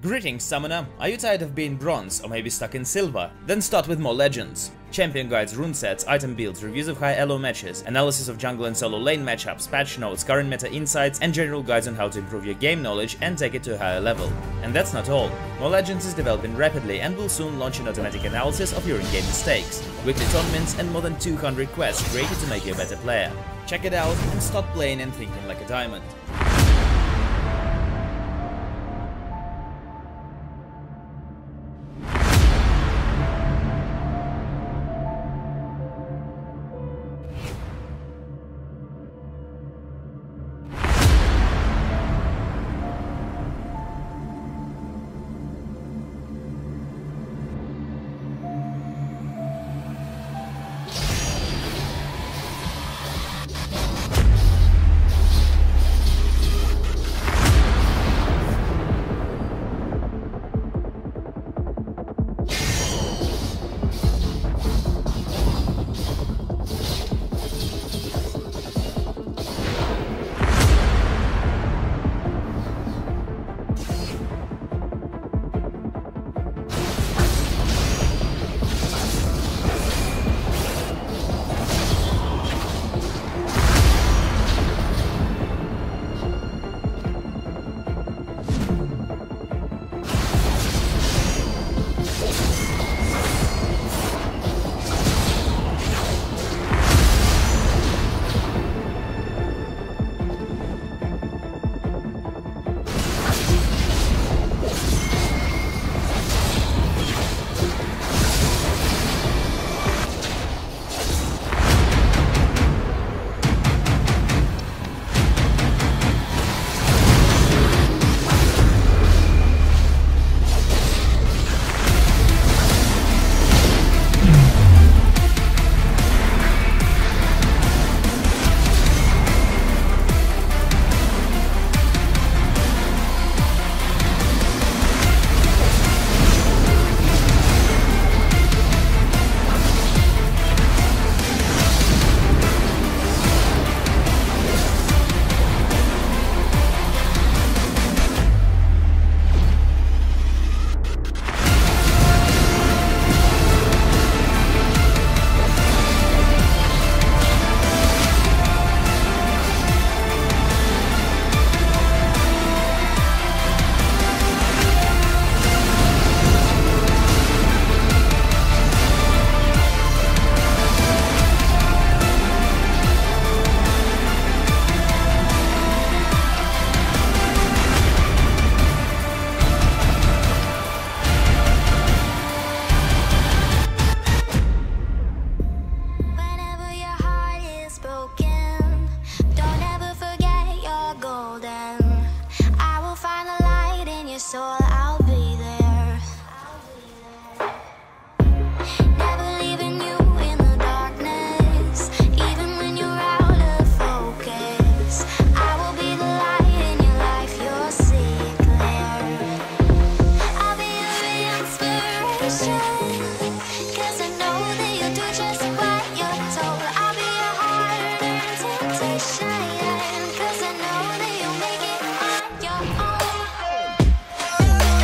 Greetings, Summoner! Are you tired of being bronze or maybe stuck in silver? Then start with more legends. Champion guides, rune sets, item builds, reviews of high elo matches, analysis of jungle and solo lane matchups, patch notes, current meta insights, and general guides on how to improve your game knowledge and take it to a higher level. And that's not all. More Legends is developing rapidly and will soon launch an automatic analysis of your in-game mistakes, weekly tournaments, and more than 200 quests created to make you a better player. Check it out and start playing and thinking like a diamond. So I'll be there. Never leaving you in the darkness, even when you're out of focus. I will be the light in your life, you'll see it clear. I'll be your inspiration, 'cause I know that you'll do just what you're told. I'll be your heart and temptation, 'cause I know that you'll make it on your own.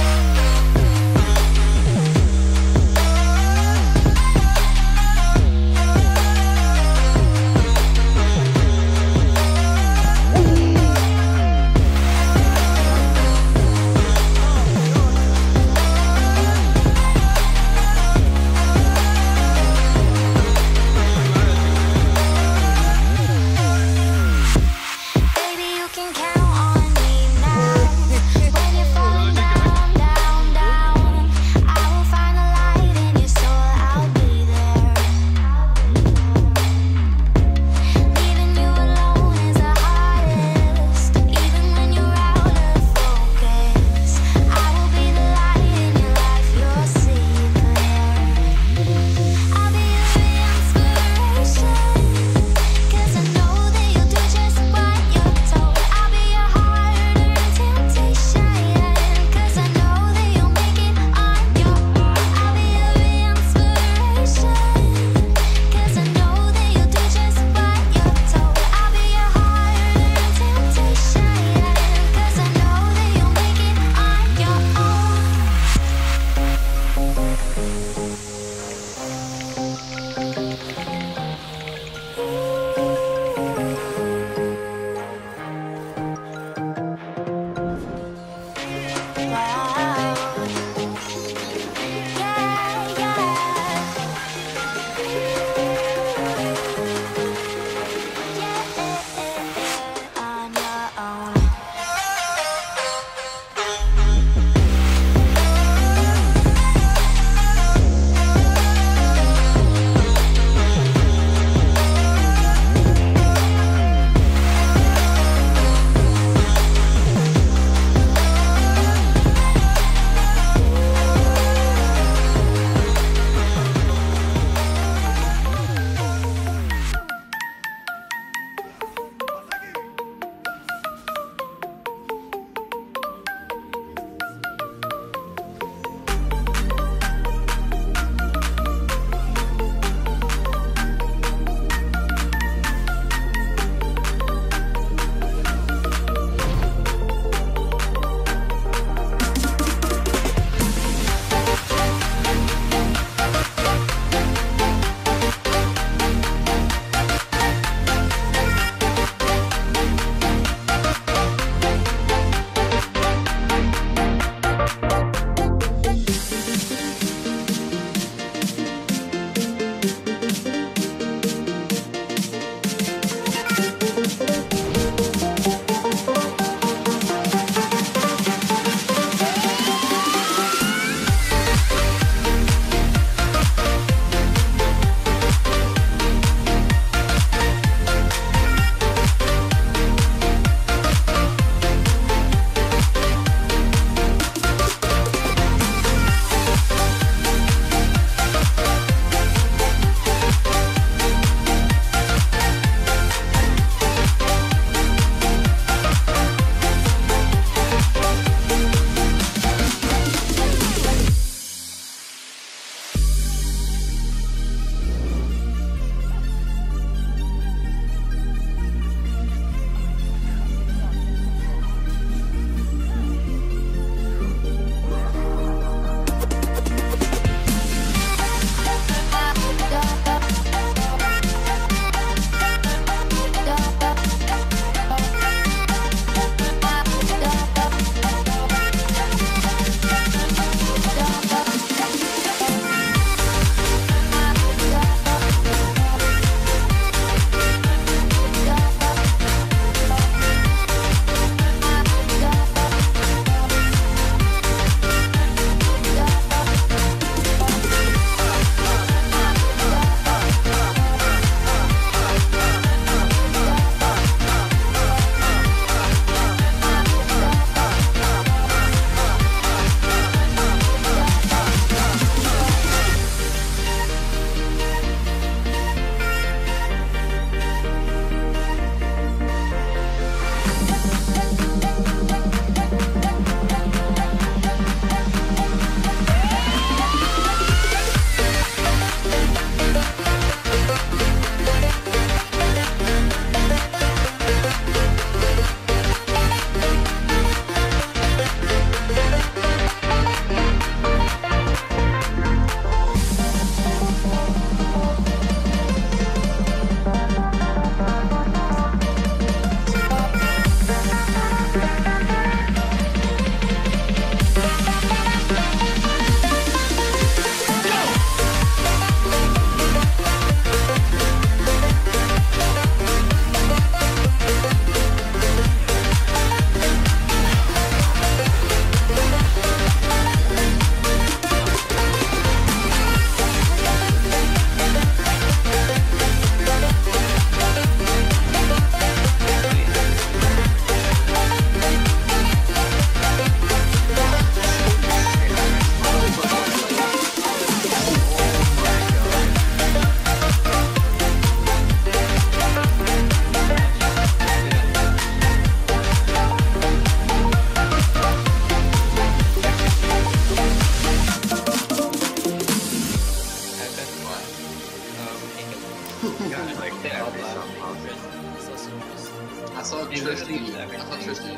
Tristy. I thought Tristy.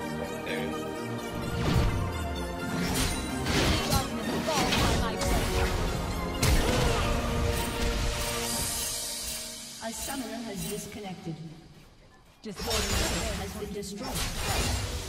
A summoner has disconnected. Discord has been destroyed.